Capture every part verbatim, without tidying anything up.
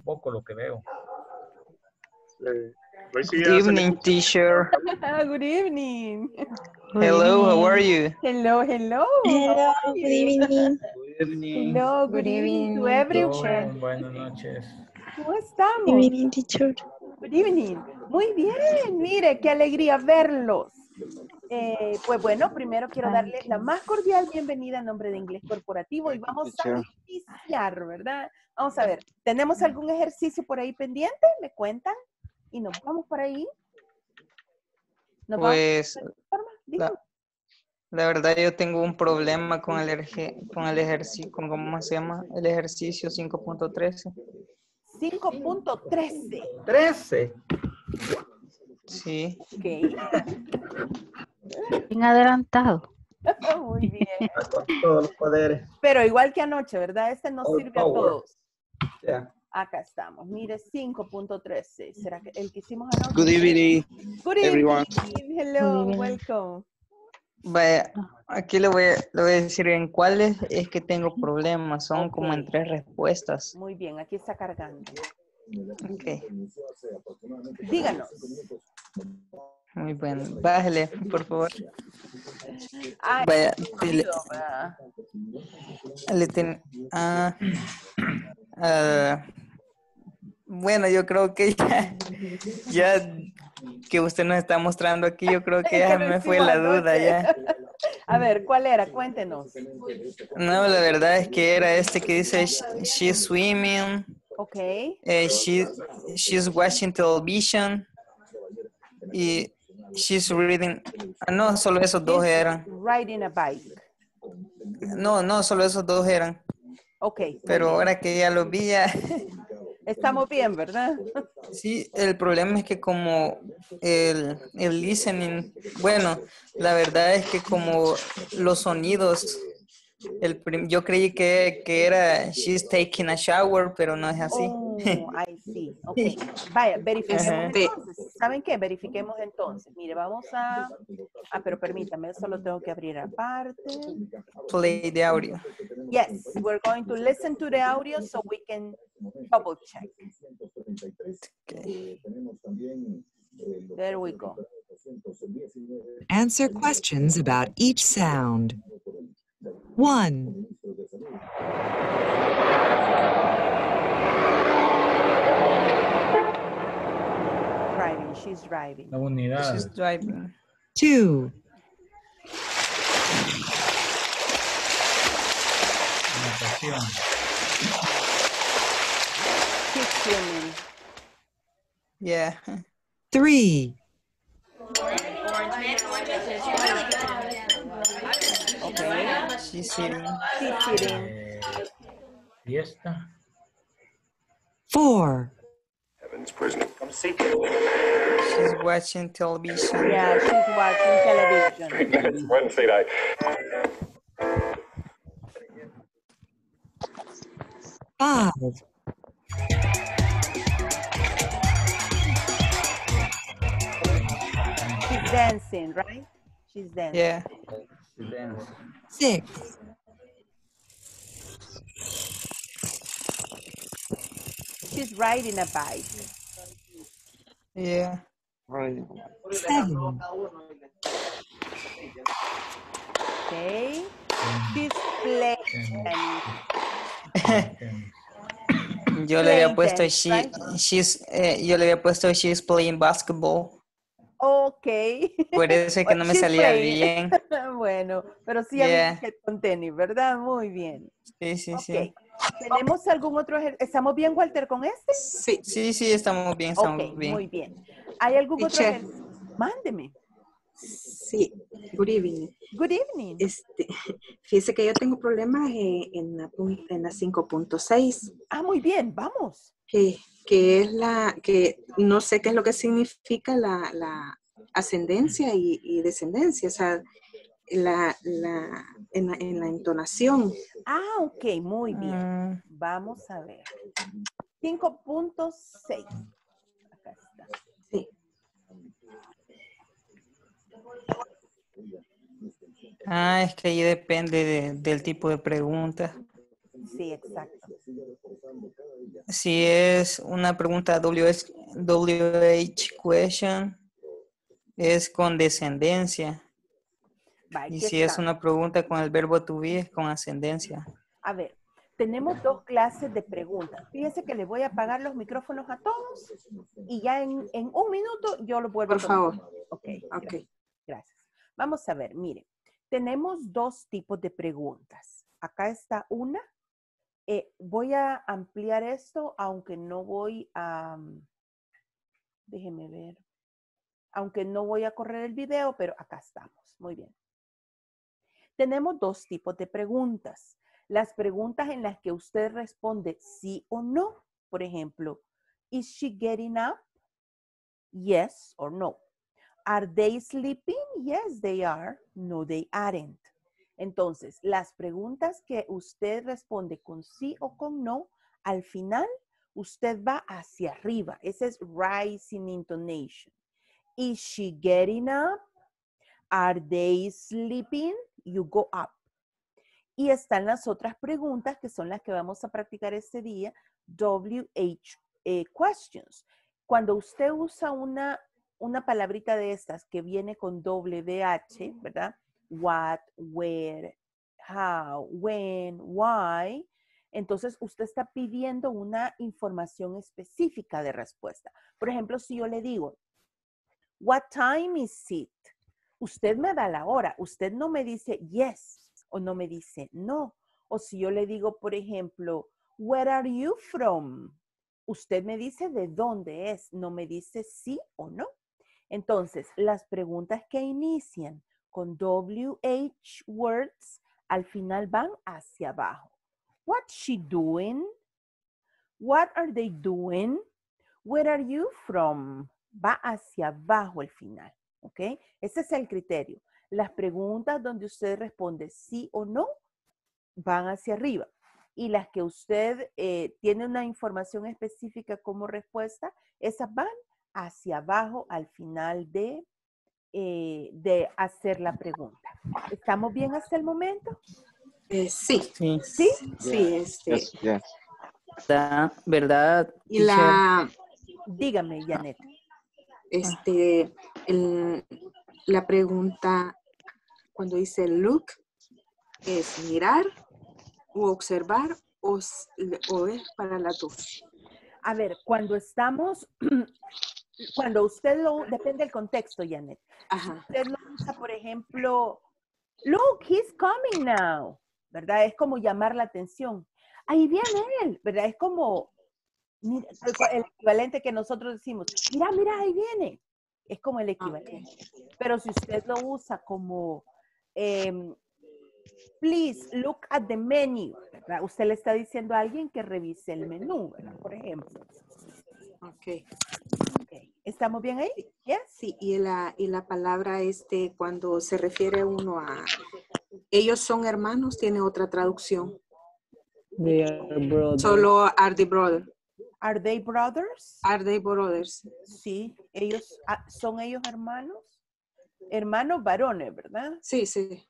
poco lo que veo. Good evening, teacher. Good evening. Hello, how are you? Hello, hello. Hello, good evening. Good evening. Hello, good, Good evening to evening, everyone. teacher. Buenas noches. ¿Cómo Good estamos? evening, teacher. Good evening. Muy bien, mire, qué alegría verlos. Eh, pues bueno, primero quiero darles la más cordial bienvenida en nombre de Inglés Corporativo y vamos a iniciar, ¿verdad? Vamos a ver, ¿tenemos algún ejercicio por ahí pendiente? ¿Me cuentan? Y nos vamos por ahí. ¿Nos Pues, vamos? la, la verdad yo tengo un problema con el, erge- con el ejercicio, con ¿cómo se llama? El ejercicio cinco punto trece. cinco punto trece. trece. Sí. Ok. Bien adelantado. Muy bien. Con todos los poderes. Pero igual que anoche, ¿verdad? Este nos All sirve a power. todos. Yeah. Acá estamos. Mire, cinco punto trece. ¿Será que el que hicimos anoche? Good evening, Good everyone. evening. Hello, Good evening. welcome. Vaya, aquí le voy, a, le voy a decir en cuáles es que tengo problemas. Son como en Ok. tres respuestas. Muy bien, aquí está cargando. Ok, Díganos. muy bueno. Bájale, por favor. Ay, Vaya, qué le, ruido, ¿verdad? le ten- ah, ah, bueno, yo creo que ya, ya que usted nos está mostrando aquí, yo creo que Es ya que lo me fue hicimos la duda anoche. ya. A ver, ¿cuál era? Cuéntenos. No, la verdad es que era este que dice "Sh- she's swimming, Ok. eh, she, she's watching television y she's reading. Ah, no, solo esos dos She's eran. riding a bike. No, no, solo esos dos eran. Ok. muy Pero bien. ahora que ya los vi, ya. Estamos bien, ¿verdad? Sí, el problema es que como el, el listening, bueno, la verdad es que como los sonidos, el prim- yo creí que, que era she's taking a shower, pero no es así. Oh, I see. Ok. Vaya, verifiquemos Ajá. entonces. ¿Saben qué? Verifiquemos entonces. Mire, vamos a... Ah, pero permítame, solo tengo que abrir aparte. Play the audio. Yes, we're going to listen to the audio so we can double check. Okay. There we go. Answer questions about each sound. One, Driving, she's driving. La unidad. She's driving. two, Natación. She's swimming. Yeah. three, Okay. She's sitting. She's sitting. Eh, fiesta. four, She's watching television. Yeah, she's watching television. Wednesday night. five, She's dancing, right? She's dancing. Yeah. Dance. six, She's riding a bike. Yeah. seven, Okay. She's playing. Tenis. Yo le había Playing puesto tennis, she, right? she's, eh, yo le había puesto she's playing basketball. Okay. Por eso es que no me She's salía playing. bien. Bueno, pero sí Yeah. había que con tenis, ¿verdad? Muy bien. Sí, sí, Ok. sí. ¿Tenemos algún otro ejer- ¿Estamos bien, Walter, con este? Sí, Sí, sí, estamos bien, estamos Ok, bien. muy bien. ¿Hay algún otro Teacher. ejercicio? Mándeme. sí. Good evening. Good evening. Este, fíjese que yo tengo problemas en, en la, pun- en la cinco punto seis, Ah, muy bien, vamos. que, que es la, que no sé qué es lo que significa la, la ascendencia y, y descendencia, o sea, la, la, en, la, en la entonación. Ah, ok, muy bien. Mm, Vamos a ver. cinco punto seis. Acá está. Sí. ah, es que ahí depende de- del tipo de pregunta. Sí, exacto. si es una pregunta W H, W H question, es con descendencia. Va, Y aquí si es está. una pregunta con el verbo to be, es con ascendencia. A ver, tenemos dos clases de preguntas. Fíjense que les voy a apagar los micrófonos a todos y ya en, en un minuto yo los vuelvo Por a poner. favor. Ok, Ok. gracias. Gracias. Vamos a ver, mire. Tenemos dos tipos de preguntas. Acá está una. Eh, voy a ampliar esto, aunque no voy a... Déjenme ver. Aunque no voy a correr el video, pero acá estamos. Muy bien. Tenemos dos tipos de preguntas. Las preguntas en las que usted responde sí o no. Por ejemplo, is she getting up? Yes or no. Are they sleeping? Yes, they are. No, they aren't. Entonces, las preguntas que usted responde con sí o con no, al final usted va hacia arriba. Ese es rising intonation. Is she getting up? Are they sleeping? You go up. Y están las otras preguntas que son las que vamos a practicar este día, W H eh, questions. Cuando usted usa una, una palabrita de estas que viene con W H, ¿verdad? What, where, how, when, why. Entonces usted está pidiendo una información específica de respuesta. Por ejemplo, si yo le digo, what time is it? Usted me da la hora. Usted no me dice yes o no me dice no. O si yo le digo, por ejemplo, where are you from? Usted me dice de dónde es, no me dice sí o no. Entonces, las preguntas que inician con W H words al final van hacia abajo. What's she doing? What are they doing? Where are you from? Va hacia abajo el final. ¿Ok? Ese es el criterio. Las preguntas donde usted responde sí o no van hacia arriba. Y las que usted eh, tiene una información específica como respuesta, esas van hacia abajo al final de, eh, de hacer la pregunta. ¿Estamos bien hasta el momento? Eh, sí. Sí. ¿Sí? Sí, este. Yes, yes. ¿Verdad? ¿Verdad? Y teacher? la, Dígame, Janet. este, el- la pregunta cuando dice look es mirar o observar o, s- o es para las dos. A ver, cuando estamos, cuando usted lo, depende del contexto, Janet. Ajá. Usted lo usa, por ejemplo, look, he's coming now, ¿verdad? Es como llamar la atención. Ahí viene él, ¿verdad? Es como, mira, el equivalente que nosotros decimos, mira, mira, ahí viene. Es como el equivalente. Pero si usted lo usa como, em, please look at the menu, ¿verdad? Usted le está diciendo a alguien que revise el menú, ¿verdad? Por ejemplo. Ok. Okay. ¿Estamos bien ahí? ¿Yes? Sí, y la, y la palabra este, cuando se refiere uno a ellos son hermanos, tiene otra traducción. They are brothers. Solo are the brothers. Are they brothers? Are they brothers? Sí, ellos, ah, ¿son ellos hermanos? Hermanos varones, ¿verdad? Sí, sí.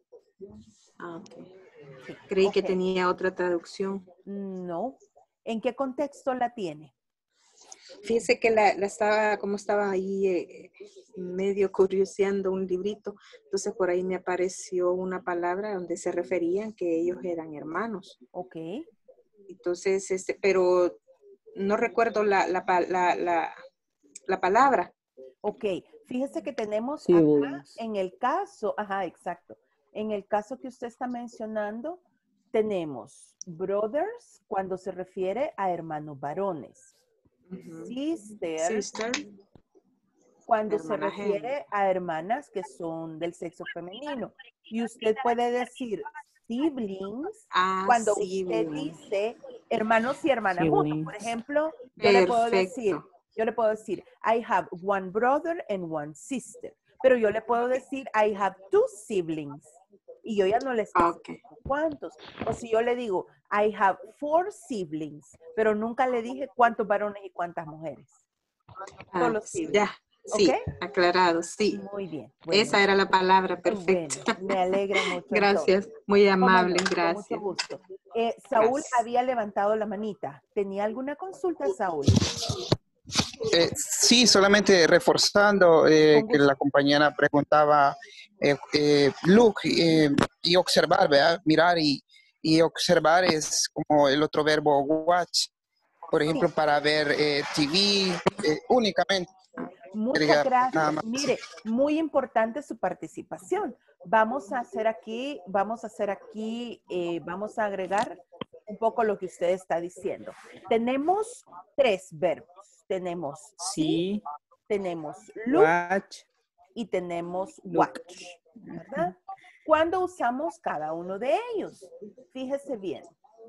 Ah, ok. Creí que Ok. tenía otra traducción. No. ¿En qué contexto la tiene? Fíjese que la, la estaba, como estaba ahí eh, medio curioseando un librito, entonces por ahí me apareció una palabra donde se referían que ellos eran hermanos. Ok. Entonces, este, pero no recuerdo la, la, pa- la, la, la palabra. Ok. Fíjese que tenemos acá, Siblings. en el caso, ajá, exacto. En el caso que usted está mencionando, tenemos brothers cuando se refiere a hermanos varones. Ujú. Sisters Sister. cuando se Hermana refiere a hermanas que son del sexo femenino. Y usted puede decir siblings Ah, cuando sí, usted bien. dice hermanos y hermanas juntos. Por Siblings. ejemplo, yo le puedo Perfecto. decir, yo le puedo decir, I have one brother and one sister. Pero yo le puedo decir, I have two siblings. Y yo ya no le estoy Ok. diciendo cuántos. O si yo le digo, I have four siblings, pero nunca le dije cuántos varones y cuántas mujeres. Ah, Solo sí, siblings. ya, Sí, ¿Ok? aclarado, sí. Muy bien. Bueno, Esa era la palabra bueno, perfecta. me alegra mucho. Gracias, Entonces. muy ¿Cómo amable, no? Con mucho gracias. gusto. Eh, Saúl Gracias. había levantado la manita. ¿Tenía alguna consulta, Saúl? Eh, sí, solamente reforzando eh, Con que gusto. la compañera preguntaba, eh, eh, look eh, y observar, ¿verdad? Mirar y, y observar es como el otro verbo watch, por ejemplo, Sí, para ver eh, T V eh, únicamente. muchas Quería nada gracias. más. Mire, muy importante su participación. Vamos a hacer aquí, vamos a hacer aquí, eh, vamos a agregar un poco lo que usted está diciendo. Tenemos tres verbos. Tenemos see, Sí, tenemos look watch, y tenemos look. watch, ¿verdad? ¿Cuándo usamos cada uno de ellos? Fíjese bien.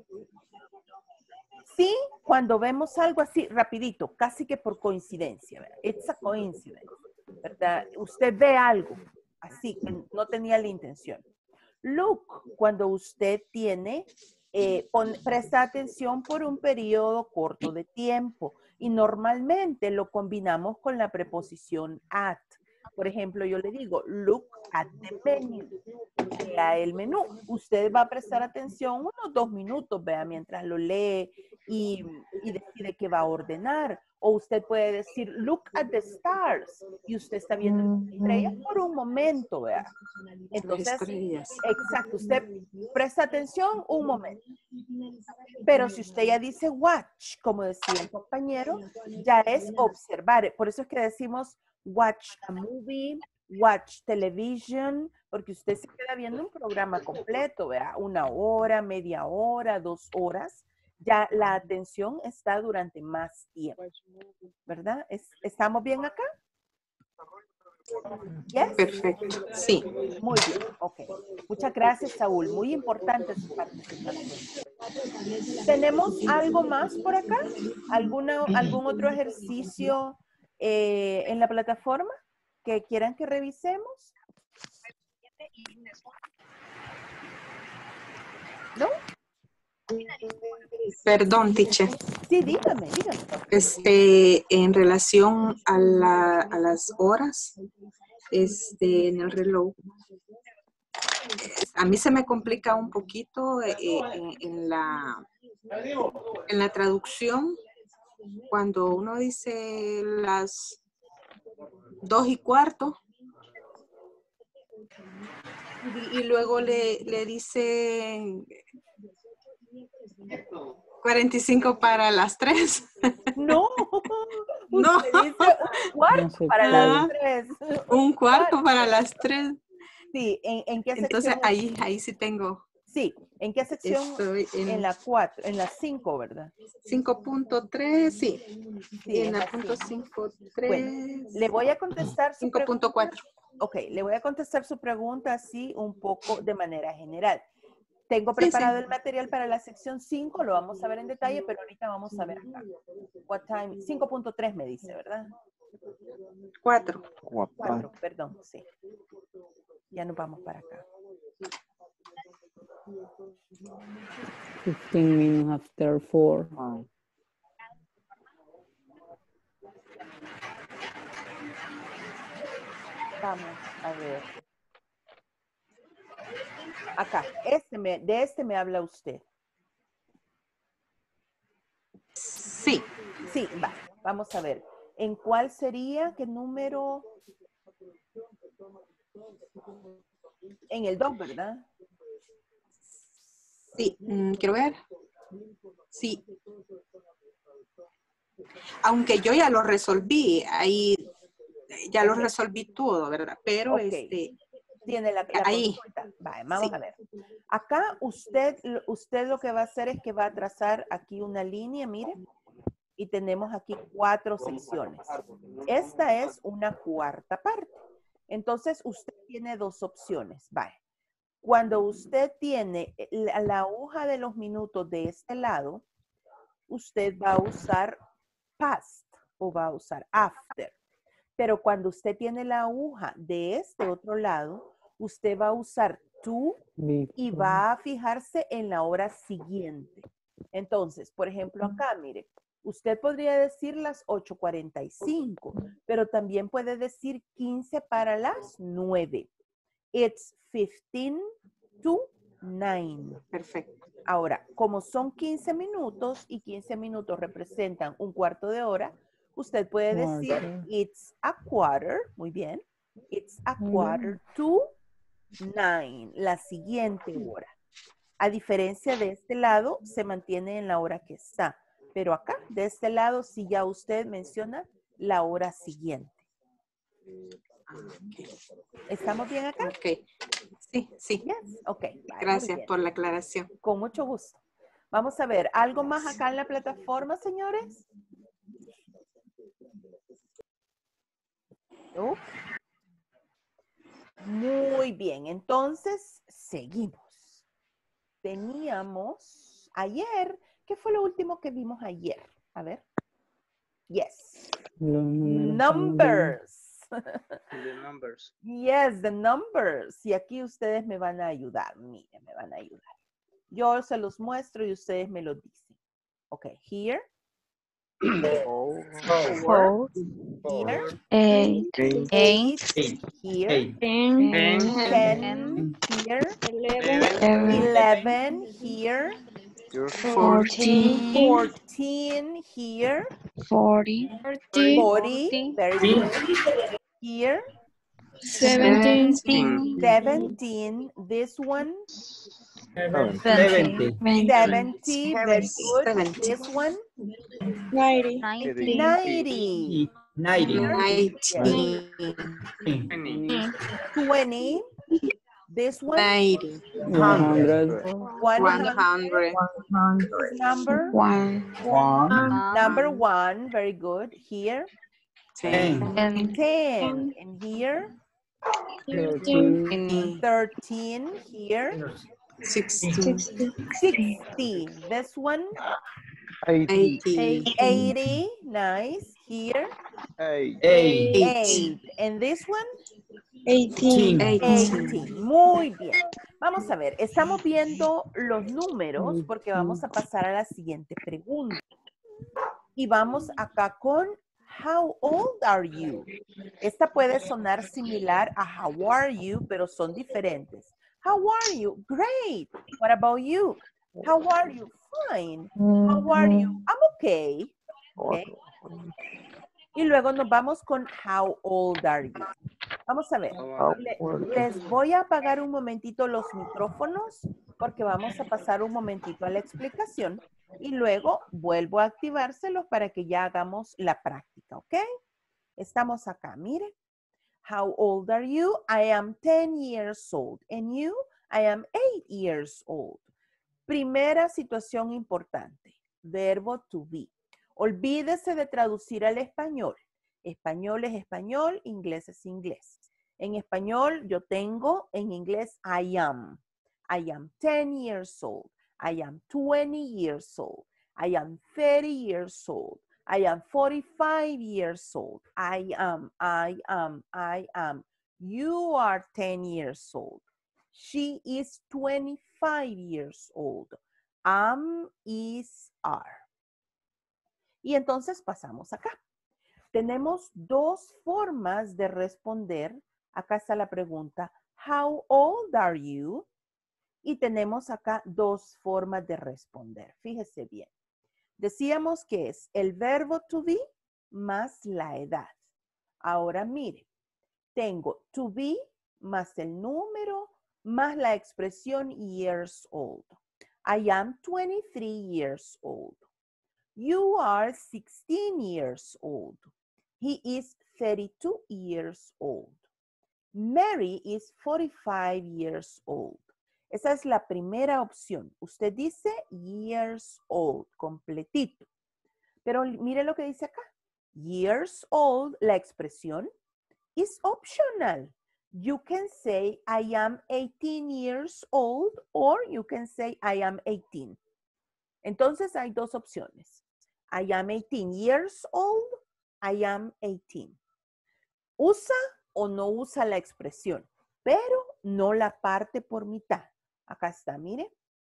Sí, cuando vemos algo así rapidito, casi que por coincidencia, ¿verdad? It's a coincidence, ¿verdad? Usted ve algo así que no tenía la intención. Look, cuando usted tiene, eh, pon- presta atención por un periodo corto de tiempo y normalmente lo combinamos con la preposición at. Por ejemplo, yo le digo, look at the menu. Vea el menú. Usted va a prestar atención unos dos minutos, vea, mientras lo lee y, y decide qué va a ordenar. O usted puede decir, look at the stars. Y usted está viendo las estrellas por un momento, vea. Las Entonces, estrellas. exacto, usted presta atención un momento. Pero si usted ya dice watch, como decía el compañero, ya es observar. Por eso es que decimos watch a movie, watch television, porque usted se queda viendo un programa completo, ¿verdad? Una hora, media hora, dos horas. Ya la atención está durante más tiempo, ¿verdad? ¿Es- ¿Estamos bien acá? ¿Yes? Perfecto, sí. Muy bien, ok. Muchas gracias, Saúl. Muy importante su participación. ¿Tenemos algo más por acá? ¿Alguna, ¿Algún otro ejercicio eh, en la plataforma que quieran que revisemos? ¿No? Perdón, teacher. Sí, dígame, dígame. Este, en relación a, la- a las horas, este, en el reloj, a mí se me complica un poquito eh, en, en la, en la traducción cuando uno dice las dos y cuarto y, y luego le, le dice cuarenta y cinco para las tres. No, No. usted dice un cuarto No se para puede. las tres. Un cuarto para las tres. Sí, ¿en, en qué Entonces sección? ahí, ahí sí tengo. Sí, ¿en qué sección? Estoy En en la cuatro, en la cinco, ¿verdad? cinco punto tres, sí. Sí, En en la la punto cinco. cinco punto Bueno, tres. le voy a contestar su cinco punto pregunta. cuatro. Ok, le voy a contestar su pregunta así un poco de manera general. Tengo Sí, preparado sí. el material para la sección cinco, lo vamos a ver en detalle, pero ahorita vamos a ver acá. What time? cinco punto tres me dice, ¿verdad? cuatro. cuatro, perdón, sí. Ya nos vamos para acá. fifteen minutes after four. Vamos a ver. Acá, este me, de este me habla usted. Sí. Sí, va. Vamos a ver. ¿En cuál sería? ¿Qué número? En el dos, ¿verdad? Sí. Mm, quiero ver. Sí. Aunque yo ya lo resolví, ahí ya lo Ok. resolví todo, ¿verdad? Pero Ok. este, Tiene la, la ahí. consulta. Vale, vamos Sí. a ver. Acá usted, usted lo que va a hacer es que va a trazar aquí una línea, mire. Y tenemos aquí cuatro secciones. Esta es una cuarta parte. Entonces, usted tiene dos opciones. Vale. Cuando usted tiene la, la aguja de los minutos de este lado, usted va a usar past o va a usar after. Pero cuando usted tiene la aguja de este otro lado, usted va a usar to y va a fijarse en la hora siguiente. Entonces, por ejemplo, acá, mire, Usted podría decir las ocho cuarenta y cinco, pero también puede decir quince para las nueve. It's fifteen to nine. Perfecto. Ahora, como son quince minutos y quince minutos representan un cuarto de hora, usted puede decir Quarter. it's a quarter, muy bien, it's a quarter to nine, la siguiente hora. A diferencia de este lado, se mantiene en la hora que está, pero acá, de este lado, sí ya usted menciona la hora siguiente. ¿Estamos bien acá? Ok. Sí, sí. Yes. Ok. Vale, muy Gracias bien. por la aclaración. Con mucho gusto. Vamos a ver, ¿algo más acá en la plataforma, señores? ¿No? Muy bien, entonces seguimos. Teníamos ayer, ¿qué fue lo último que vimos ayer? A ver. Yes. Los números Numbers. The numbers. Yes, the numbers. Y aquí ustedes me van a ayudar. Miren, me van a ayudar. Yo se los muestro y ustedes me lo dicen. Ok, here. Four. Four. Here. Eight, Eight. eight, Eight. Here. Eight. ten, Ten. Here. eleven, Eleven. Here. fourteen, Fourteen. Here. forty, Forty. Very good. Here. seventeen, Seventeen. This one. Seventy. Seventy. Very good. Seventy. This one. ninety, Ninety. Ninety. Nineteen. Twenty. This one. Ninety. one hundred. One One hundred. hundred. Number. one, One. Number one. Very good. Here. Ten. and Ten. And here. thirteen, Thirteen. Here. Sixteen. Sixty. This one. Eighty. Eighty. Nice. Here. Eight. Eight. And this one. eighteen, Eighteen. Eighteen. Muy bien. Vamos a ver. Estamos viendo los números porque vamos a pasar a la siguiente pregunta. Y vamos acá con How old are you? Esta puede sonar similar a How are you, pero son diferentes. How are you? Great. What about you? How are you? Fine. How are you? I'm okay. Okay. Y luego nos vamos con How old are you? Vamos a ver. Le- les voy a apagar un momentito los micrófonos porque vamos a pasar un momentito a la explicación y luego vuelvo a activárselos para que ya hagamos la práctica, ¿ok? Estamos acá, miren. How old are you? I am ten years old. And you? I am eight years old. Primera situación importante. Verbo to be. Olvídese de traducir al español. Español es español, inglés es inglés. En español yo tengo, en inglés I am. I am ten years old. I am twenty years old. I am thirty years old. I am forty-five years old. I am, I am, I am. You are ten years old. She is twenty-five years old. Am, is, are. Y entonces pasamos acá. Tenemos dos formas de responder. Acá está la pregunta, how old are you? Y tenemos acá dos formas de responder. Fíjese bien. Decíamos que es el verbo to be más la edad. Ahora mire, tengo to be más el número más la expresión years old. I am twenty-three years old. You are sixteen years old. He is thirty-two years old. Mary is forty-five years old. Esa es la primera opción. Usted dice years old, completito. Pero mire lo que dice acá. Years old, la expresión, is optional. You can say I am eighteen years old or you can say I am eighteen. Entonces hay dos opciones. I am eighteen years old. I am eighteen. Usa o no usa la expresión, pero no la parte por mitad. Acá está, mire.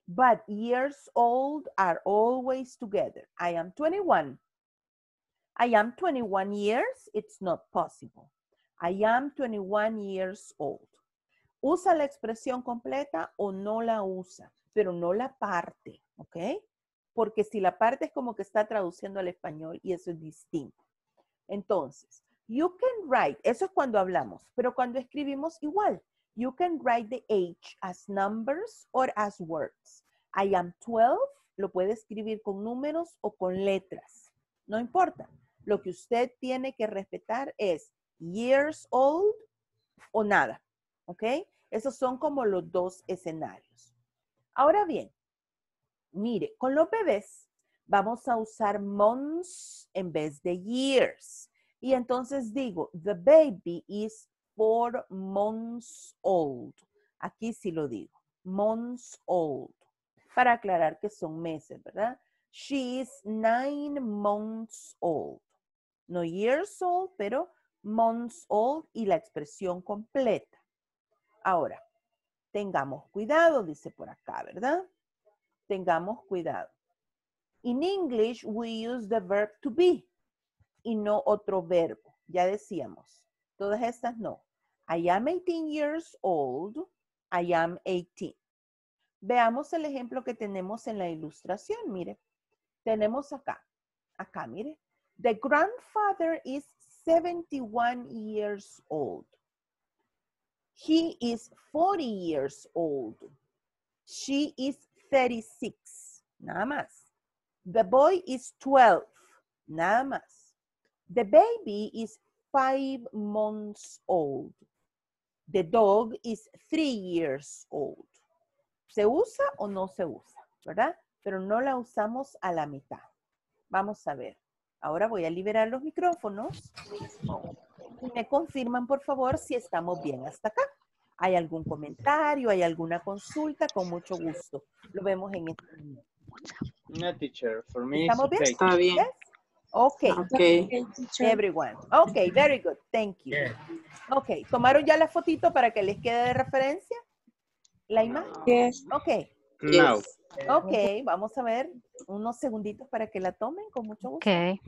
But years old are always together. I am twenty-one. I am twenty-one years. It's not possible. I am twenty-one years old. Usa la expresión completa o no la usa, pero no la parte, ¿ok? Porque si la parte es como que está traduciendo al español y eso es distinto. Entonces, you can write, eso es cuando hablamos, pero cuando escribimos igual. You can write the age as numbers or as words. I am twelve, lo puede escribir con números o con letras. No importa. Lo que usted tiene que respetar es years old o nada. ¿Ok? Esos son como los dos escenarios. Ahora bien, mire, con los bebés vamos a usar months en vez de years. Y entonces digo, the baby is four months old. Aquí sí lo digo, months old. Para aclarar que son meses, ¿verdad? She is nine months old. No years old, pero months old y la expresión completa. Ahora, tengamos cuidado, dice por acá, ¿verdad? Tengamos cuidado. In English, we use the verb to be y no otro verbo. Ya decíamos, todas estas no. I am eighteen years old. I am eighteen. Veamos el ejemplo que tenemos en la ilustración, mire. Tenemos acá, acá, mire. The grandfather is seventy-one years old. He is forty years old. She is thirty-six. Nada más. The boy is twelve. Nada más. The baby is five months old. The dog is three years old. ¿Se usa o no se usa? ¿Verdad? Pero no la usamos a la mitad. Vamos a ver. Ahora voy a liberar los micrófonos. Y me confirman, por favor, si estamos bien hasta acá. ¿Hay algún comentario? ¿Hay alguna consulta? Con mucho gusto. Lo vemos en este momento. No, teacher. For me, it's ¿Estamos bien? okay. Está bien. Yes? Okay. Okay. Okay, teacher. Everyone. Okay, very good. Thank you. Okay. ¿Tomaron ya la fotito para que les quede de referencia? ¿La imagen? Yes. Okay. No. Ok, vamos a ver unos segunditos para que la tomen con mucho gusto. Okay.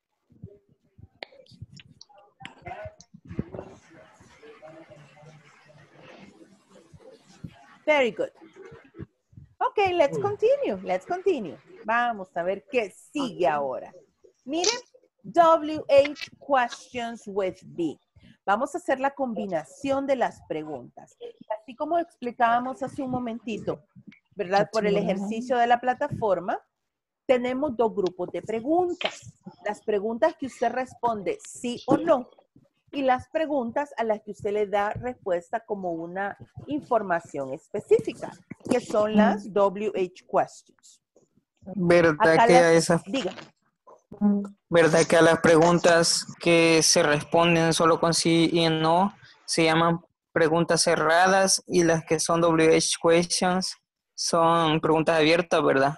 Very good. Ok, let's continue, let's continue. Vamos a ver qué sigue ahora. Miren, W H questions with B. Vamos a hacer la combinación de las preguntas. Así como explicábamos hace un momentito, ¿verdad? Por el ejercicio de la plataforma, tenemos dos grupos de preguntas. Las preguntas que usted responde sí o no y las preguntas a las que usted le da respuesta como una información específica, que son las W H questions. ¿Verdad Acá que a las- esas, Diga. verdad que a las preguntas que se responden solo con sí y no se llaman preguntas cerradas y las que son W H questions son preguntas abiertas, ¿verdad?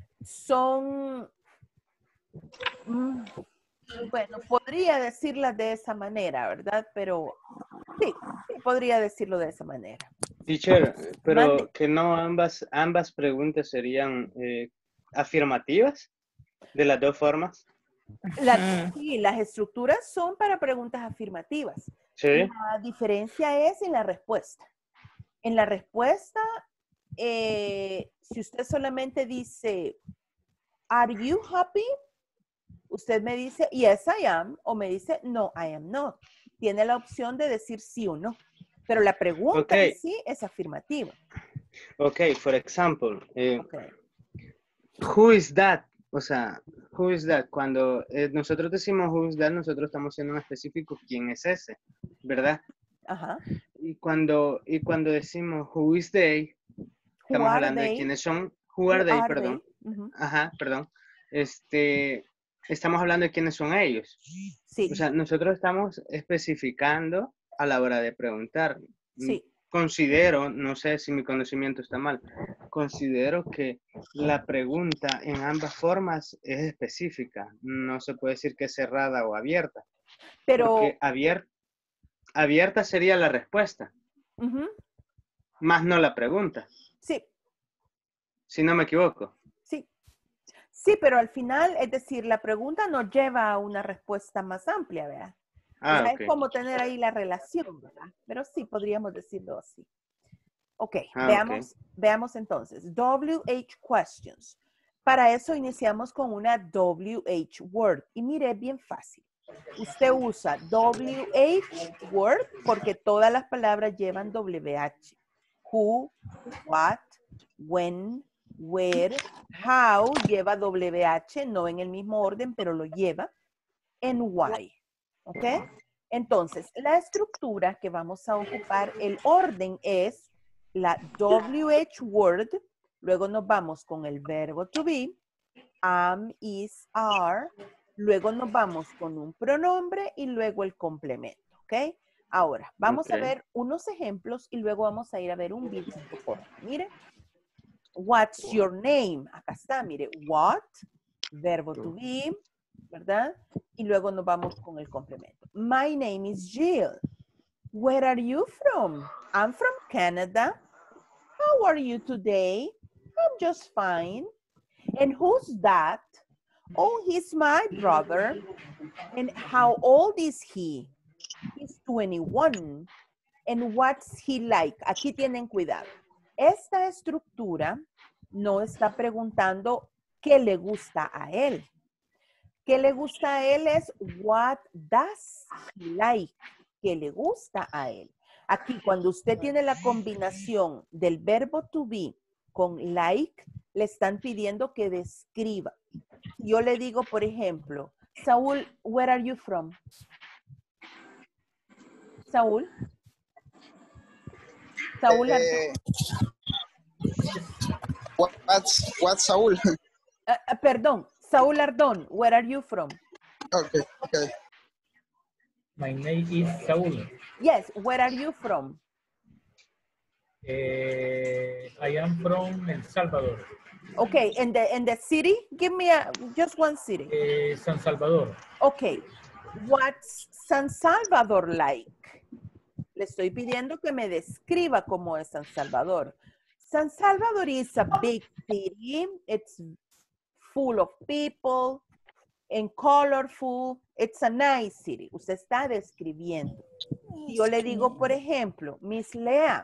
Son, mm, bueno, podría decirlas de esa manera, ¿verdad? Pero sí, sí, podría decirlo de esa manera. Teacher, pero Mande. que no ambas, ambas preguntas serían eh, afirmativas de las dos formas. La- Mm. sí, las estructuras son para preguntas afirmativas. Sí. La diferencia es en la respuesta. En la respuesta, eh, si usted solamente dice, ¿Are you happy? Usted me dice, yes, I am, o me dice, no, I am not. Tiene la opción de decir sí o no. Pero la pregunta Ok. en sí es afirmativa. Ok, for example, eh, Ok. who is that? O sea, who is that? Cuando eh, nosotros decimos who is that, nosotros estamos siendo en específico quién es ese, ¿verdad? Ajá. Y cuando, y cuando decimos who is they, Who estamos are hablando de they? quiénes son, who are Who they, are perdón. they? Ujú. Ajá, perdón. Este, estamos hablando de quiénes son ellos. Sí, O sea, nosotros estamos especificando a la hora de preguntar. sí. Considero, no sé si mi conocimiento está mal, considero que la pregunta en ambas formas es específica. No se puede decir que es cerrada o abierta. Pero, Porque abier- abierta sería la respuesta, ujú, más no la pregunta. sí, Si no me equivoco. Sí. Sí, pero al final, es decir, la pregunta nos lleva a una respuesta más amplia, ¿verdad? Ah, O sea, ok. es como tener ahí la relación, ¿verdad? Pero sí, podríamos decirlo así. Ok, Ah, veamos, ok. veamos entonces. W H questions. Para eso iniciamos con una W H word. Y mire, es bien fácil. Usted usa W H word porque todas las palabras llevan W H. Who, what, when, where, how lleva W H, no en el mismo orden, pero lo lleva. And why. ¿Ok? Entonces, la estructura que vamos a ocupar, el orden es la W H word, luego nos vamos con el verbo to be, am, is, are, luego nos vamos con un pronombre y luego el complemento, ¿ok? Ahora, vamos Ok. a ver unos ejemplos y luego vamos a ir a ver un video corto. Mire, what's your name? Acá está, mire, what, verbo to be, ¿verdad? Y luego nos vamos con el complemento. My name is Jill. Where are you from? I'm from Canada. How are you today? I'm just fine. And who's that? Oh, he's my brother. And how old is he? He's twenty-one. And what's he like? Aquí tienen cuidado. Esta estructura no está preguntando qué le gusta a él. ¿Qué le gusta a él? Es what does he like? ¿Qué le gusta a él? Aquí, cuando usted tiene la combinación del verbo to be con like, le están pidiendo que describa. Yo le digo, por ejemplo, Saúl, where are you from? Saúl. Saúl. Eh, what's, what's Saúl? Uh, uh, perdón, Saúl Ardón, where are you from? Okay, okay. My name is Saúl. Yes, where are you from? Uh, I am from El Salvador. Okay, in the, in the city, give me a, just one city. Uh, San Salvador. Okay, what's San Salvador like? Le estoy pidiendo que me describa cómo es San Salvador. San Salvador is a big city. It's full of people and colorful. It's a nice city. Usted está describiendo. Si yo le digo, por ejemplo, Miss Lea,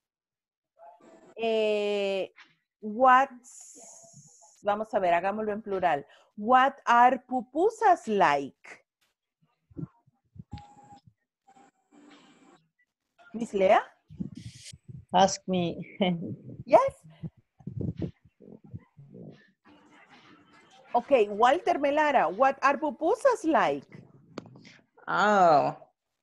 eh, what's, vamos a ver, hagámoslo en plural. What are pupusas like? Miss Lea? Ask me. Yes. Okay, Walter Melara, what are pupusas like? Oh.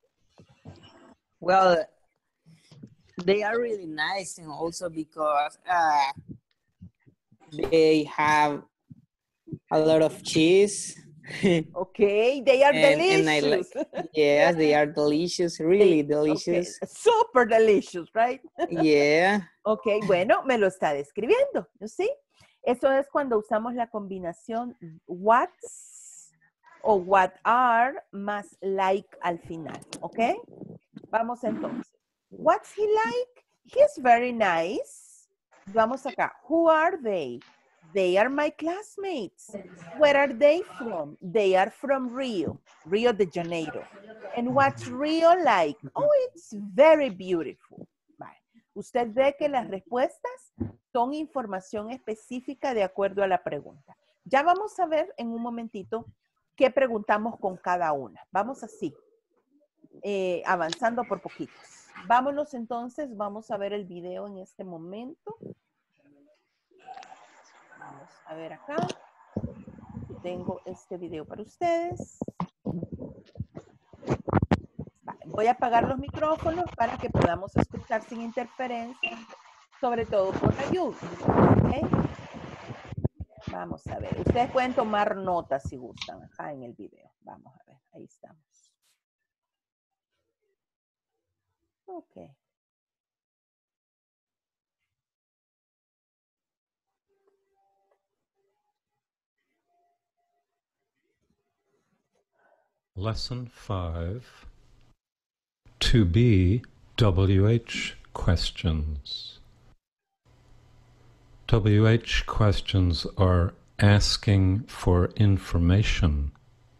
Well, they are really nice, and also because uh, they have a lot of cheese. Okay, they are and, delicious. and I like, yes, they are delicious, really They- delicious. okay, super delicious, right? Yeah. Ok, bueno, me lo está describiendo, ¿sí? Eso es cuando usamos la combinación what's o what are más like al final, ¿ok? Vamos entonces. What's he like? He's very nice. Vamos acá. Who are they? They are my classmates. Where are they from? They are from Rio, Rio de Janeiro. And what's Rio like? Oh, it's very beautiful. Vale. Usted ve que las respuestas son información específica de acuerdo a la pregunta. Ya vamos a ver en un momentito qué preguntamos con cada una. Vamos así, eh, avanzando por poquitos. Vámonos entonces, vamos a ver el video en este momento. Vamos a ver acá. Tengo este video para ustedes. Vale, voy a apagar los micrófonos para que podamos escuchar sin interferencia, sobre todo por la lluvia. ¿Okay? Vamos a ver. Ustedes pueden tomar notas si gustan acá en el video. Vamos a ver. Ahí estamos. Ok. Lesson five, to be W H questions. W H questions are asking for information.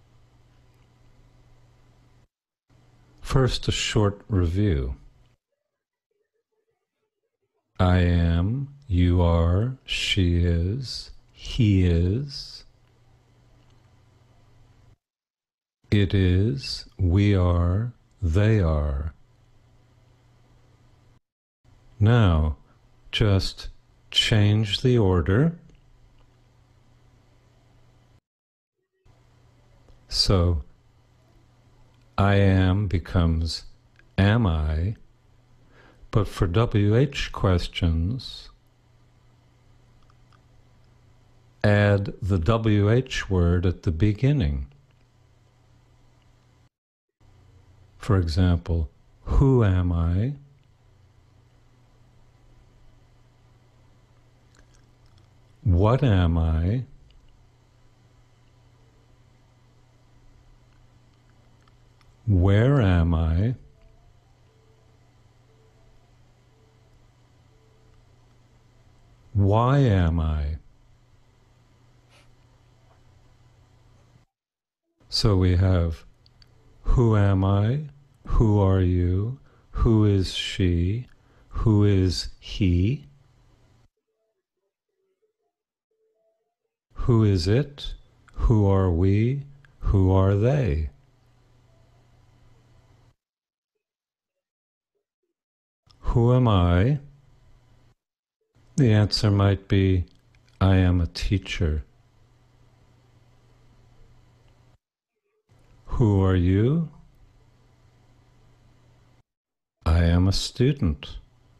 First, a short review. I am, you are, she is, he is. It is, we are, they are. Now, just change the order. So, I am becomes am I, but for W H questions, add the W H word at the beginning. For example, who am I? What am I? Where am I? Why am I? So we have who am I? Who are you? Who is she? Who is he? Who is it? Who are we? Who are they? Who am I? The answer might be, I am a teacher. Who are you? I am a student.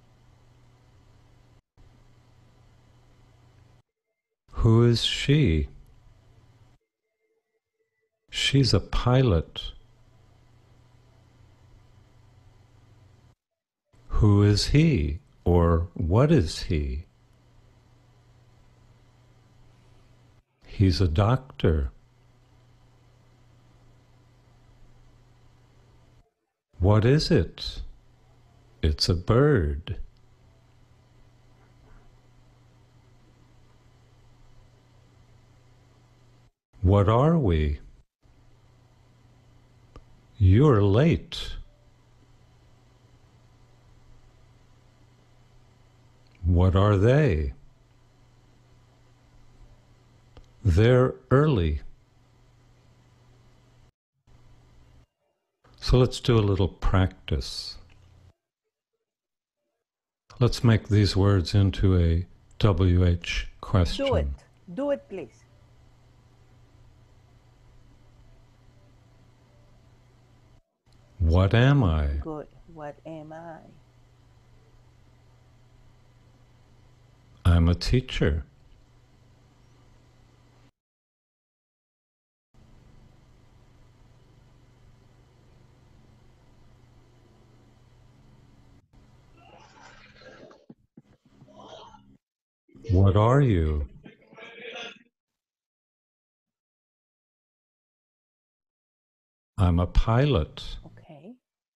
Who is she? She's a pilot. Who is he? Or what is he? He's a doctor. What is it? It's a bird. What are we? You're late. What are they? They're early. So let's do a little practice. Let's make these words into a W H question. Do it. Do it, please. What am I? Good. What am I? I'm a teacher. What are you? I'm a pilot. Okay.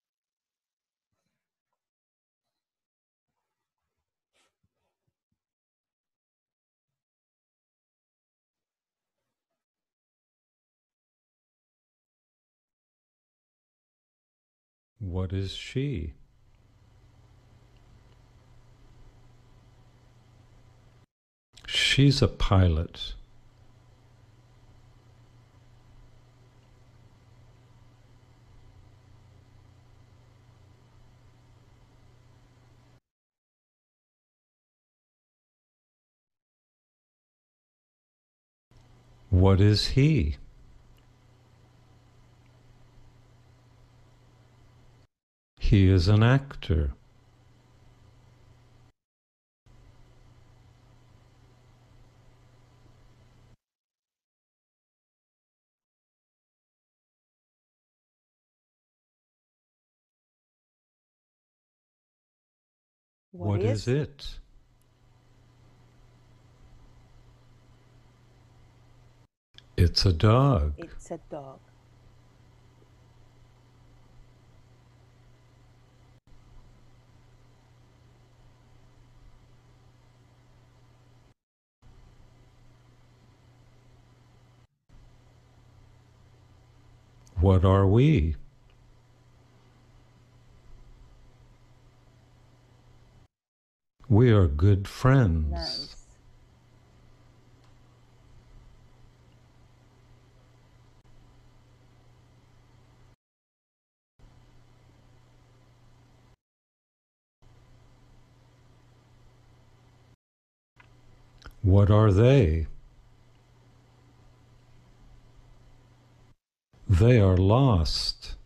What is she? She's a pilot. What is he? He is an actor. What, What is? is it? It's a dog. It's a dog. What are we? We are good friends. Nice. What are they? They are lost.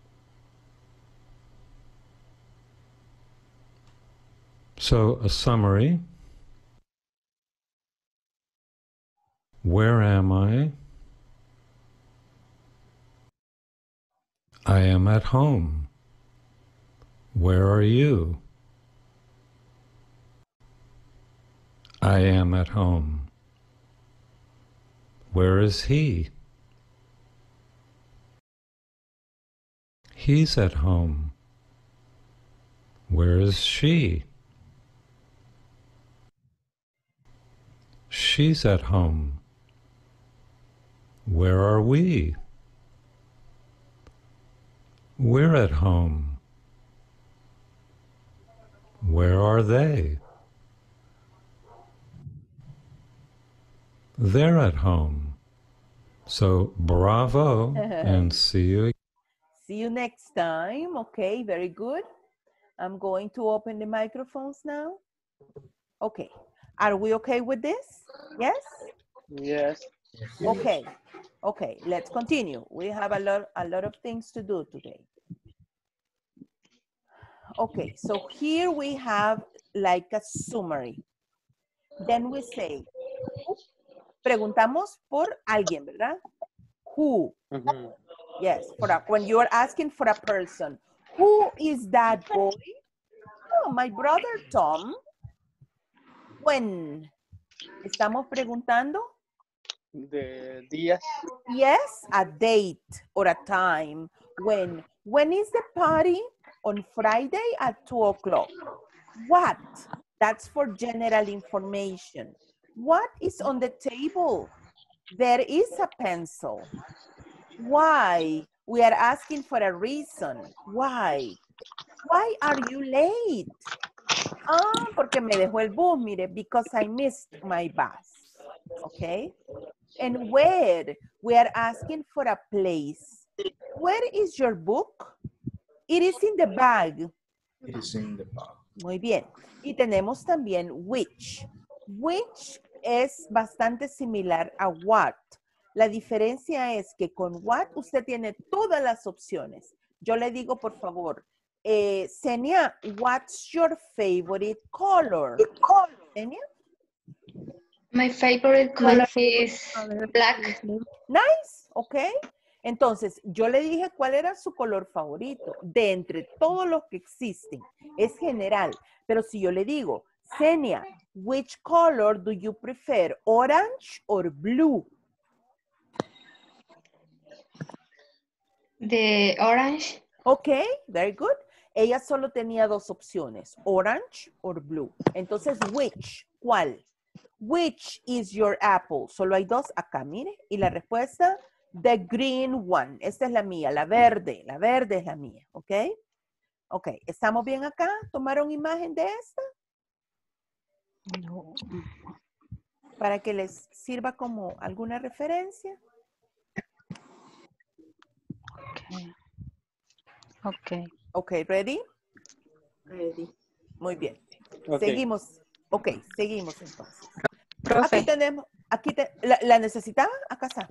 So, a summary. Where am I? I am at home. Where are you? I am at home. Where is he? He's at home. Where is she? She's at home. Where are we? We're at home. Where are they? They're at home. So, bravo, and see you again. See you next time. Okay, very good. I'm going to open the microphones now. Okay. Are we okay with this? Yes? Yes. Okay. Okay, let's continue. We have a lot, a lot of things to do today. Okay, so here we have like a summary. Then we say, preguntamos por alguien, ¿verdad? Who? Mm-hmm. Yes, for a, when you are asking for a person. Who is that boy? Oh, my brother Tom. When? Estamos preguntando. De días. Yes, a date or a time. When? When is the party? On Friday at two o'clock. What? That's for general information. What is on the table? There is a pencil. Why? We are asking for a reason. Why? Why are you late? Ah, porque me dejó el bus, mire, because I missed my bus. Okay? And where? We are asking for a place. Where is your book? It is in the bag. It is in the bag. Muy bien. Y tenemos también which. Which es bastante similar a what. La diferencia es que con what usted tiene todas las opciones. Yo le digo, por favor, eh, Senia, what's your favorite color? Senia? My favorite color is black. Nice, ok. Entonces, yo le dije cuál era su color favorito de entre todos los que existen. Es general. Pero si yo le digo, Senia, which color do you prefer? Orange or blue? The orange. Ok, very good. Ella solo tenía dos opciones, orange or blue. Entonces, which, ¿cuál? Which is your apple? Solo hay dos acá, mire. Y la respuesta, the green one. Esta es la mía, la verde. La verde es la mía, ¿ok? Ok, ¿estamos bien acá? ¿Tomaron imagen de esta? No. Para que les sirva como alguna referencia. Okay. Okay. Ok, ready? Ready. Muy bien. Okay. Seguimos. Ok, seguimos entonces. Profe. Aquí tenemos, aquí te, ¿la, ¿la necesitaba? Acá está.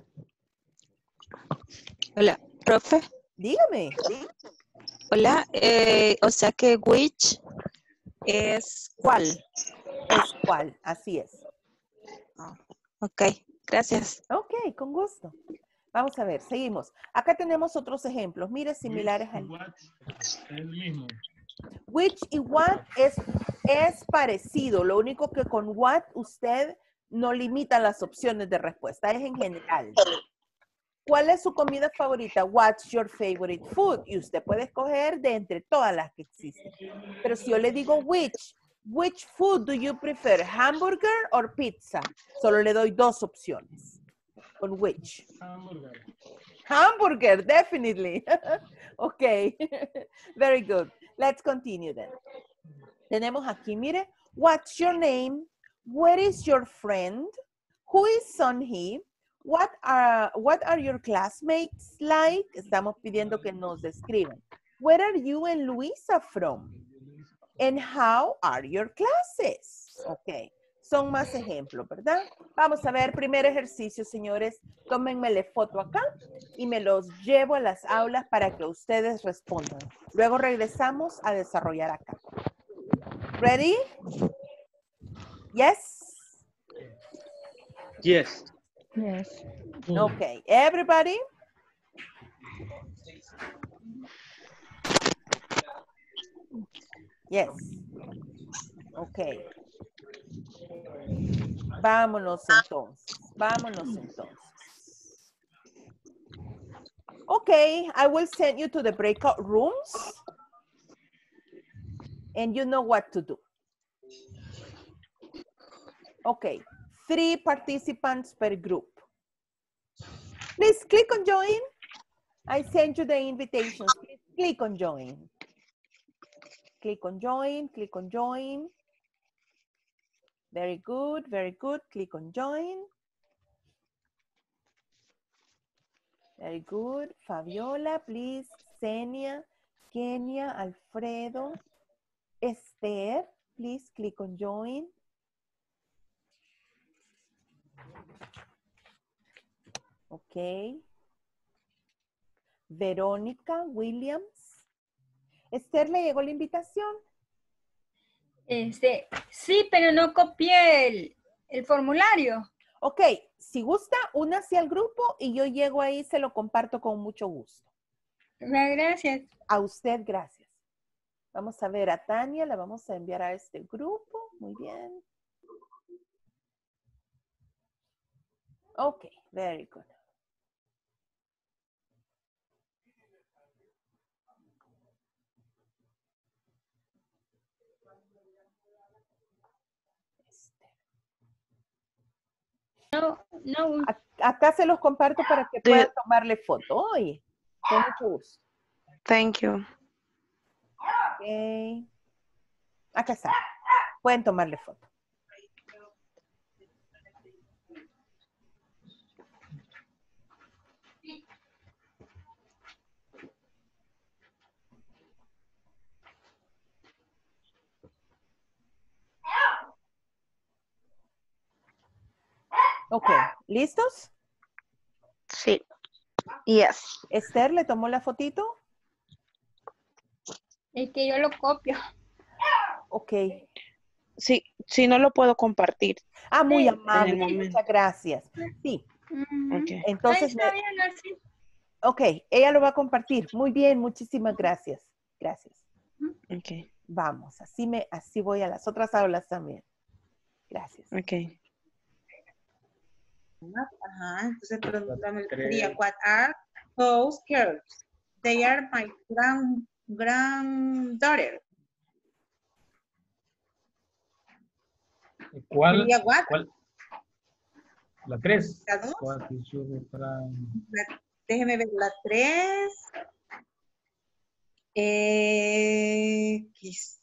Hola, profe. Dígame. Hola, eh, o sea que which es cuál. Es cuál, así es. Oh, ok, gracias. Ok, con gusto. Vamos a ver, seguimos. Acá tenemos otros ejemplos, mire, similares a El mismo. which y what es, es parecido. Lo único que con what usted no limita las opciones de respuesta, es en general. ¿Cuál es su comida favorita? What's your favorite food? Y usted puede escoger de entre todas las que existen. Pero si yo le digo which, which food do you prefer? Hamburger or pizza? Solo le doy dos opciones. Con which. Hamburger. Hamburger, definitely. Okay. Very good. Let's continue then. Tenemos aquí, mire, what's your name? Where is your friend? Who is son he? What are, what are your classmates like? Estamos pidiendo que nos describan. Where are you and Luisa from? And how are your classes? Ok. Son más ejemplos, ¿verdad? Vamos a ver, primer ejercicio, señores. Tómenmele foto acá y me los llevo a las aulas para que ustedes respondan. Luego regresamos a desarrollar acá. Ready? Yes? Yes. Yes. Okay. Everybody? Yes. Okay. Vámonos entonces. Vámonos entonces. Okay, I will send you to the breakout rooms. And you know what to do. Okay, three participants per group. Please click on join. I sent you the invitations. Please click on join. Click on join, click on join. Very good, very good. Click on join. Very good. Fabiola, please. Xenia, Kenia, Alfredo, Esther, please click on join. Ok. Verónica, Williams. Esther, ¿le llegó la invitación? Este, sí, pero no copié el, el formulario. Ok, si gusta, únase al grupo y yo llego ahí y se lo comparto con mucho gusto. Gracias. A usted, gracias. Vamos a ver a Tania, la vamos a enviar a este grupo. Muy bien. Ok, very good. No, no. Acá se los comparto para que puedan tomarle foto. Oye, con mucho gusto. Thank you. Ok. Acá está. Pueden tomarle foto. Ok, ¿listos? Sí. Yes. Esther, ¿le tomó la fotito? Es que yo lo copio. Ok. Sí, sí, no lo puedo compartir. Ah, muy Sí, amable, en el momento. muchas gracias. Sí, Okay. entonces, Ay, está me- bien así. ok, ella lo va a compartir. Muy bien, muchísimas gracias. Gracias. Okay. Vamos, así, me, así voy a las otras aulas también. Gracias. Okay. Ajá, entonces pregúntame, sería, what are those girls? They are my grand, granddaughter. ¿Cuál? Sería what? ¿Cuál? La tres. ¿La dos? What is your grand- La- déjeme ver, la tres. Eh, ¿qué es?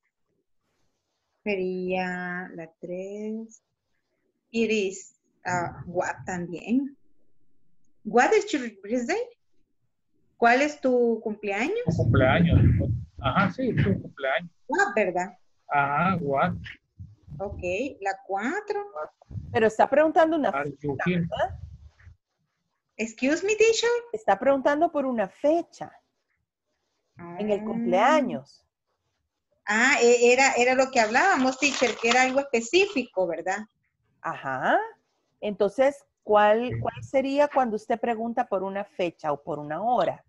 Sería la tres. It is uh, what también. What is your birthday? ¿Cuál es tu cumpleaños? Tu cumpleaños. Ajá, sí, tu cumpleaños. What, ¿verdad? Ajá, what Ok, la cuatro. Pero está preguntando una are you fecha, here? ¿verdad? Excuse me, teacher. Está preguntando por una fecha en el cumpleaños. Ah, e- era, era lo que hablábamos, teacher, que era algo específico, ¿verdad? Ajá. Entonces, ¿cuál, ¿cuál sería cuando usted pregunta por una fecha o por una hora?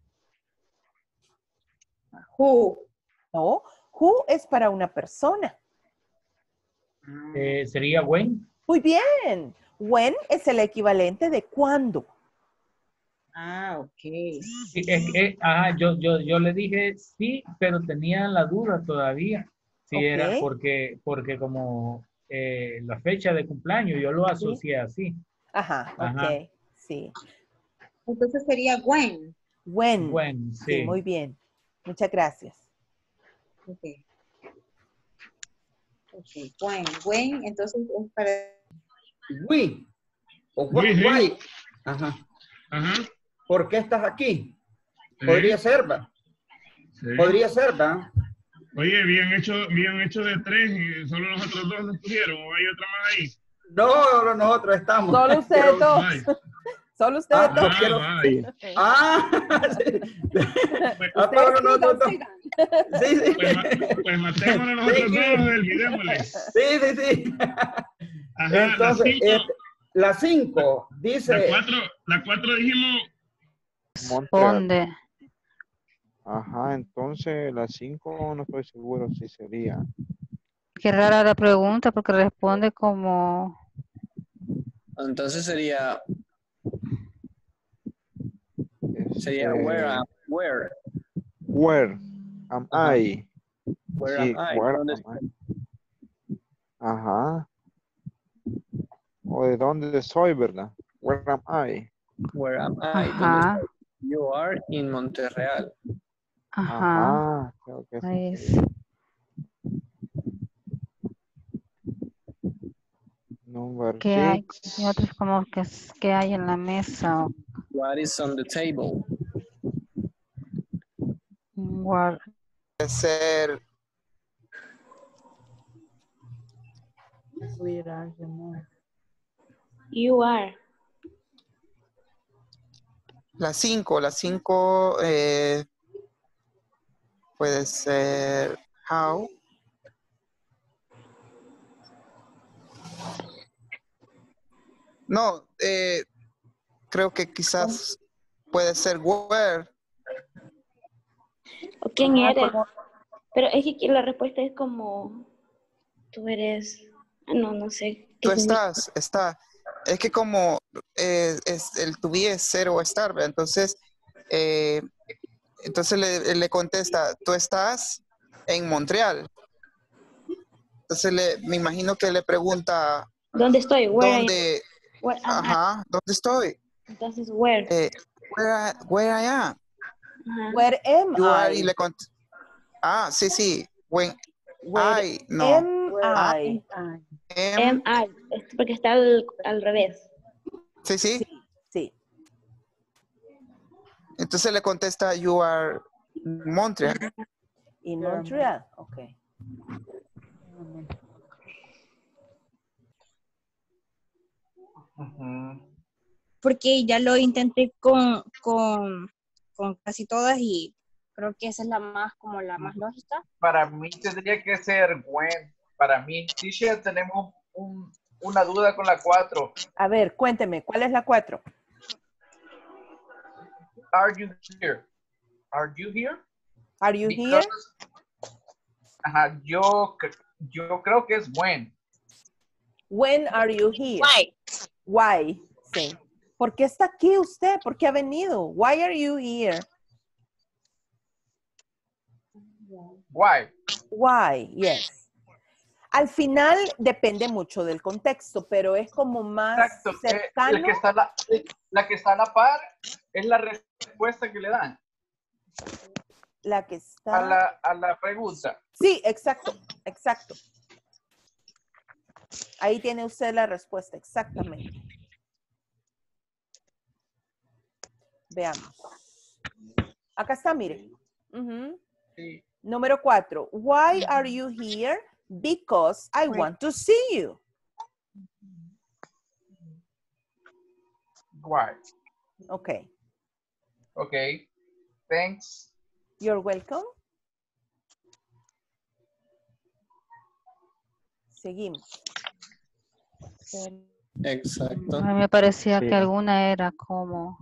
Who. No, who es para una persona. Eh, sería when. Muy bien. When es el equivalente de cuándo. Ah, ok. Sí, es que, ajá, yo, yo, yo le dije sí, pero tenía la duda todavía. Si Ok. era porque, porque como eh, la fecha de cumpleaños, yo lo asocié así. Ajá, Ajá. ok. Sí. Entonces sería when. When. When, Sí, sí. muy bien. Muchas gracias. Ok. Ok, when. When, entonces es para... We. O We, wh- sí. why. Ajá. Ajá. ¿Por qué estás aquí? Sí. Podría ser, ¿va? Sí. Podría ser, ¿va? Oye, bien hecho, bien hecho de tres y solo nosotros dos nos pusieron. ¿O hay otra más ahí? No, no, nosotros estamos. Solo ustedes Quiero- dos. Ay. Solo ustedes Ah, dos. Ah, quiero- vaya. Ah, sí. Ah, Ustedes Pablo, no, no, sigan, no. sigan. Sí, sí. Pues, ma- pues matémonos nosotros Sí, sí. dos, olvidémosle. Sí, sí, sí. Ajá, Entonces, la cinco, este, la cinco dice. la cuatro, la cuatro dijimos, Montreal. ¿Dónde? Ajá, entonces las cinco no estoy seguro si sería. Qué rara la pregunta porque responde como... Entonces sería, sería Este, where am, where, Where am Ajá. I? where Sí, am I? where ¿Dónde am I? Ajá. O de dónde soy, ¿verdad? Where am I? Where am I? ¿Dónde Ajá, estoy? You are in Montreal. ajá. Ajá. Creo que Ahí sí. es. Number ¿Qué hay? six. Y otros como que es- ¿qué hay en la mesa? What is on the table? What- Puede ser You are. la cinco. La cinco eh, puede ser how. No, eh, creo que quizás puede ser where. ¿O quién Ajá, eres? como- Pero es que aquí la respuesta es como, tú eres, ah, no, no sé. Tú ¿Qué significa? estás, está. Es que como eh, es, el to be es ser o estar, ¿verdad? Entonces, eh, entonces le, le contesta, tú estás en Montreal. Entonces le, me imagino que le pregunta, ¿Dónde estoy? Where I am. ¿dónde? Where am I? Ajá, ¿dónde estoy? Entonces, where. Eh, where, I, where I am. Ajá. Where am You are, y I? le cont ah, sí, sí. When Where I, no. am I? Am, Am I. Es porque está al, al revés. sí, sí. Sí, sí. Entonces le contesta, you are Montreal. In Montreal. Ok. Porque ya lo intenté con, con, con casi todas y creo que esa es la más, como la más lógica. Para mí tendría que ser when. Para mí, teacher, tenemos un, una duda con la cuatro. A ver, cuénteme, ¿cuál es la cuatro? Are you here? Are you here? Are you Because- here? Ajá, yo, cre- yo creo que es when. When are you here? Why? Why? Sí. ¿Por qué está aquí usted? ¿Por qué ha venido? Why are you here? Why? Why? Yes. Al final depende mucho del contexto, pero es como más Exacto. eh, cercano. la, que está a la, la que está a la par es la respuesta que le dan La que está. a la, a la pregunta. Sí, exacto, exacto. Ahí tiene usted la respuesta, exactamente. Veamos. Acá está, mire. Ujú. Sí. Número cuatro. Why are you here? Because I want to see you. Why? Ok. Okay. Thanks. You're welcome. Seguimos. Exacto. A mí me parecía Sí. que alguna era como...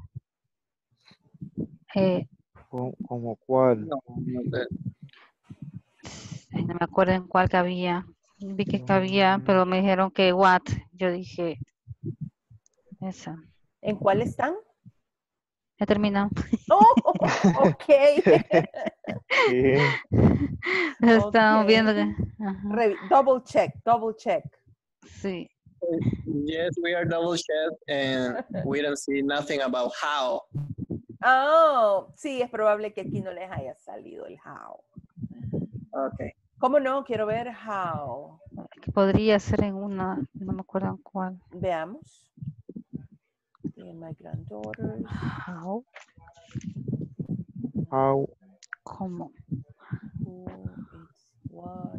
eh, ¿Cómo, cómo cuál? No, no sé. ay, no me acuerdo en cuál cabía. Vi que cabía, pero me dijeron que what. Yo dije, esa. ¿En cuál están? Ya terminó. Oh, ok. Sí. Estamos Ok. viendo que... ajá. Revi- double check, double check. Sí. Yes, we are double checked and we don't see nothing about how. Oh, sí, es probable que aquí no les haya salido el how. Okay. ¿Cómo no? Quiero ver how. Podría ser en una, no me acuerdo en cuál. Veamos. In my granddaughter. How. How. ¿Cómo? Who is what?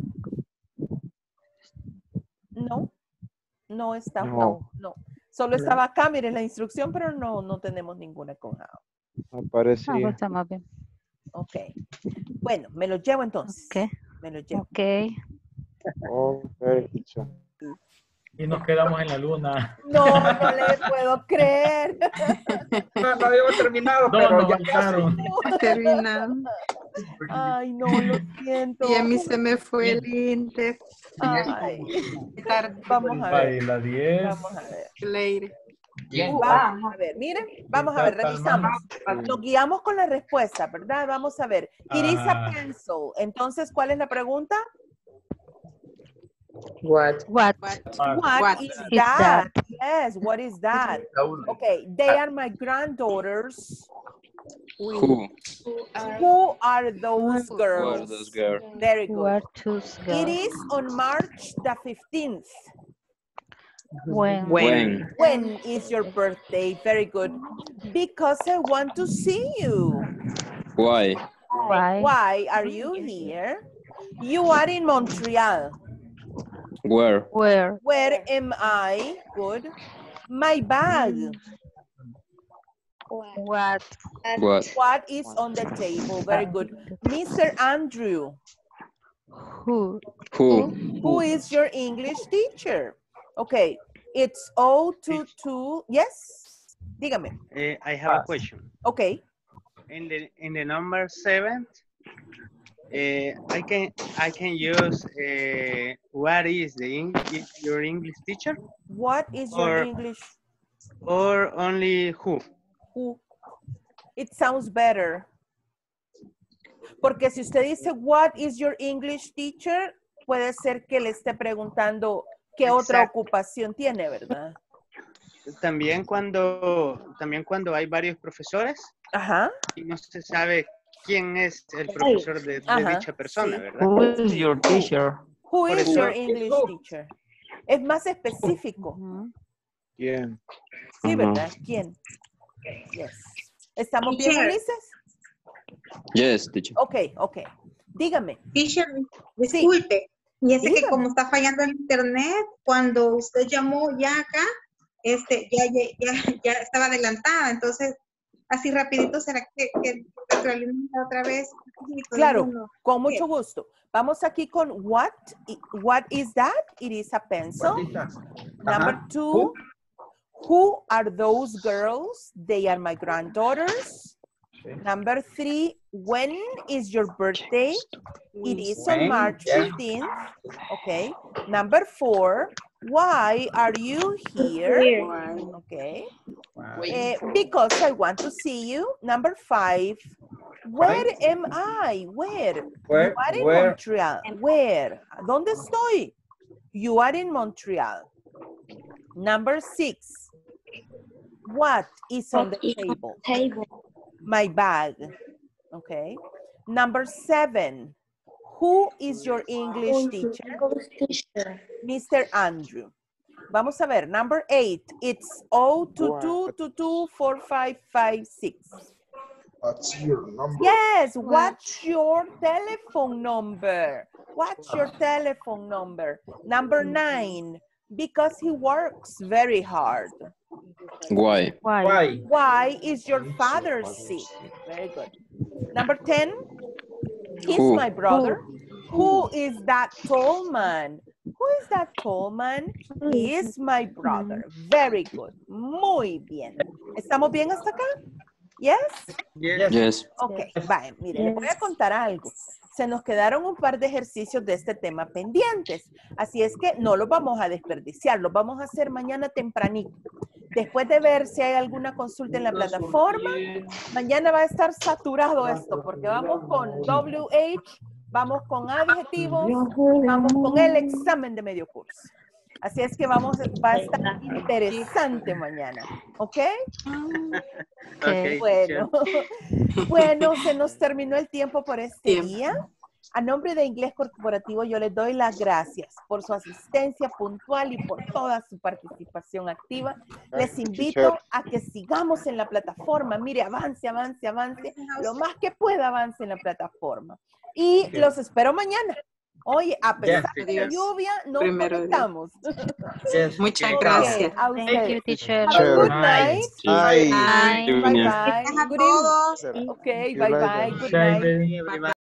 No, no está. No. No, no. Solo estaba acá, miren la instrucción, pero no, no tenemos ninguna con how. Aparecía. Ah, pues está más bien. Ok. Bueno, me lo llevo entonces. Ok. Me lo llevo. Ok. Ok, teacher. Y nos quedamos en la luna. No, no le puedo creer. No, no habíamos terminado, No, pero nos ya faltaron. Terminado. Ay, no, lo siento. Y a mí se me fue el Inter. Ay. Vamos a Ay, ver. la diez. Vamos a ver. Leire. Uh, vamos a ver, miren, vamos a ver, revisamos. Nos guiamos con la respuesta, ¿verdad? Vamos a ver. It is a Ah. pencil. Entonces, ¿cuál es la pregunta? What? What? What, What is, is that? that? Yes, what is that? Okay, they are my granddaughters. Who? Who are those Who are girls? those girls? Very Who good. are those It girls? is on March the fifteenth. When? When? When is your birthday? Very good. Because I want to see you. Why? Why? Why are you here? You are in Montreal. Where? Where? Where am I? Good. My bag. What? What? What is on the table? Very good. Mister Andrew, Who? Who? who is your English teacher? Okay, it's zero two two. Yes? Dígame. Uh, I have a question. Okay. In the in the number seven, uh, I can I can use uh, what is the Eng your English teacher What is your Or- English? or only who? Who? It sounds better. Porque si usted dice, what is your English teacher? Puede ser que le esté preguntando qué otra Exacto. ocupación tiene, ¿verdad? También cuando también cuando hay varios profesores Ajá. y no se sabe quién es el profesor de, de Ajá, dicha persona, sí. ¿verdad? Who is your teacher? Who Por is eso- your English teacher? Es más específico. ¿Quién? Sí, Ujú. ¿verdad? ¿Quién? Yes. ¿Estamos bien, Teacher. Ulises? Yes, teacher. Ok, ok. Dígame. Teacher, disculpe. Y ese que Dígame. como está fallando el internet, cuando usted llamó ya acá, este, ya, ya, ya, ya estaba adelantada. Entonces, así rapidito, ¿será que, que retroalimenta otra vez? Sí, todo Claro, uno. con mucho gusto. Vamos aquí con what. What is that? It is a pencil. Number Ajá. two. Who are those girls? They are my granddaughters. Number three, when is your birthday? It is on When, March yeah. fifteenth. Okay. Number four, why are you here? Okay. Eh, because I want to see you. Number five, where am I? Where? Where? You are in Where? Montreal. Where? ¿Dónde estoy? You are in Montreal. Number six, what is on the table? Table. My bag. Okay. Number seven, who is your English teacher? Mister Andrew. Vamos a ver. Number eight, it's zero two two two two four five five six. What's your number? Yes, what's your telephone number? What's your telephone number? Number nine, because he works very hard. Why? Why? Why? Why is your father sick? Very good. Number ten, he's Who? my brother. Who is that tall man? Who is that tall man? He is my brother. Very good. Muy bien. ¿Estamos bien hasta acá? Yes? Yes. Yes. Ok, vaya, mire, les voy a contar algo. Se nos quedaron un par de ejercicios de este tema pendientes, así es que no los vamos a desperdiciar, los vamos a hacer mañana tempranito. Después de ver si hay alguna consulta en la plataforma, mañana va a estar saturado esto, porque vamos con W H, vamos con adjetivos, vamos con el examen de medio curso. Así es que vamos, va a estar interesante mañana. ¿Ok? Ok, Bueno, bueno, se nos terminó el tiempo por este día. A nombre de Inglés Corporativo, yo les doy las gracias por su asistencia puntual y por toda su participación activa. Les invito a que sigamos en la plataforma. Mire, avance, avance, avance. Lo más que pueda, avance en la plataforma. Y los espero mañana. Oye, a pesar Yes, de la yes. lluvia, nos Primero conectamos. Yes. Muchas Ok, gracias. a Thank ustedes. you, teacher. Have a good Bye. night. Bye. Bye Good bye. night. Good evening. Okay, bye bye. Good Bye, night. baby. Bye, bye.